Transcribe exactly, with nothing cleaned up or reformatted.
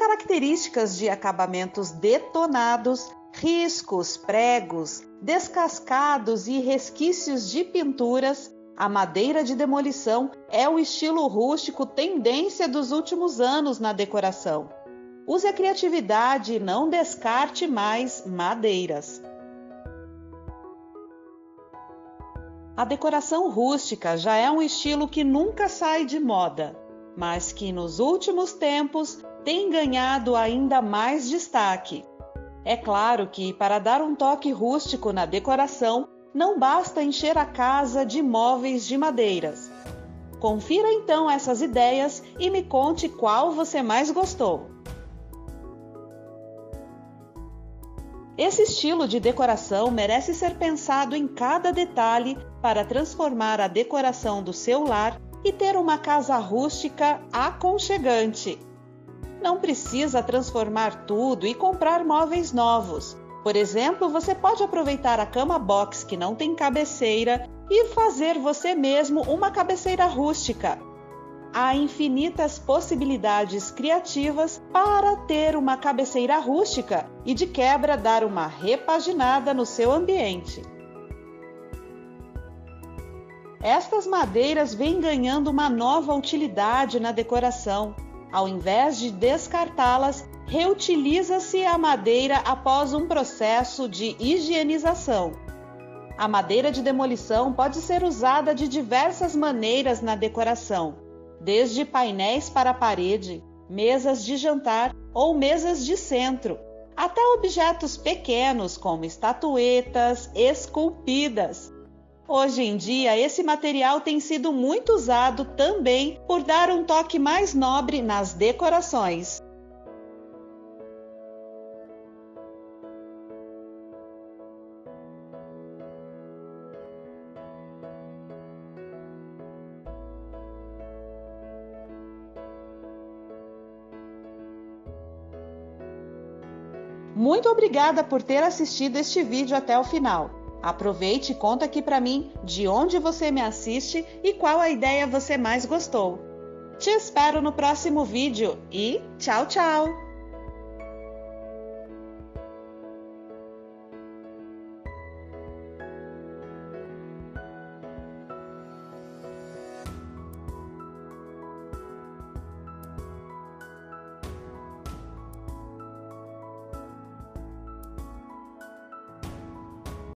características de acabamentos detonados, riscos, pregos, descascados e resquícios de pinturas, a madeira de demolição é o estilo rústico tendência dos últimos anos na decoração. Use a criatividade e não descarte mais madeiras. A decoração rústica já é um estilo que nunca sai de moda, mas que nos últimos tempos tem ganhado ainda mais destaque. É claro que, para dar um toque rústico na decoração, não basta encher a casa de móveis de madeiras. Confira então essas ideias e me conte qual você mais gostou. Esse estilo de decoração merece ser pensado em cada detalhe para transformar a decoração do seu lar e ter uma casa rústica aconchegante. Não precisa transformar tudo e comprar móveis novos. Por exemplo, você pode aproveitar a cama box que não tem cabeceira e fazer você mesmo uma cabeceira rústica. Há infinitas possibilidades criativas para ter uma cabeceira rústica e, de quebra, dar uma repaginada no seu ambiente. Estas madeiras vêm ganhando uma nova utilidade na decoração. Ao invés de descartá-las, reutiliza-se a madeira após um processo de higienização. A madeira de demolição pode ser usada de diversas maneiras na decoração, desde painéis para a parede, mesas de jantar ou mesas de centro, até objetos pequenos como estatuetas esculpidas. Hoje em dia, esse material tem sido muito usado também por dar um toque mais nobre nas decorações. Muito obrigada por ter assistido este vídeo até o final. Aproveite e conta aqui para mim de onde você me assiste e qual a ideia você mais gostou. Te espero no próximo vídeo e tchau, tchau!